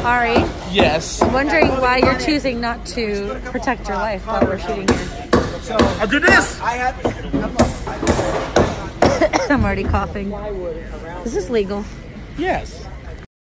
Ari, Yes. wondering why you're choosing not to protect your life while we're shooting here. I'll do this. I'm already coughing. Is this legal? Yes.